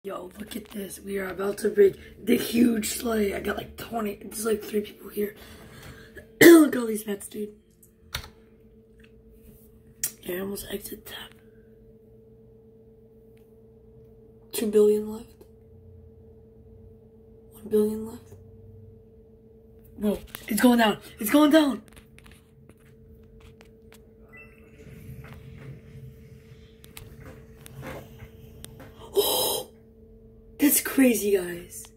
Yo, look at this. We are about to break the huge sleigh. I got like 20. There's like 3 people here. Look at all these pets, dude. Yeah, I almost exit tap. 2 billion left. 1 billion left. Whoa, it's going down. It's going down. Oh, that's crazy, guys.